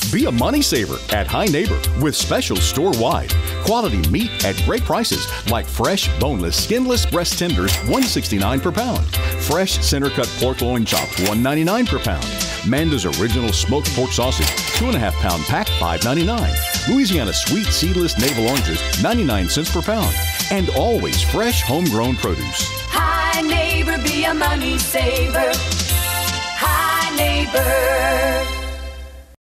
Be a money saver at High Neighbor with specials store-wide. Quality meat at great prices like fresh, boneless, skinless breast tenders, $1.69 per pound. Fresh center-cut pork loin chops, $1.99 per pound. Manda's Original Smoked Pork Sausage, 2.5-pound pack, $5.99. Louisiana Sweet Seedless Navel Oranges, 99 cents per pound. And always fresh, homegrown produce. High Neighbor, be a money saver. High Neighbor.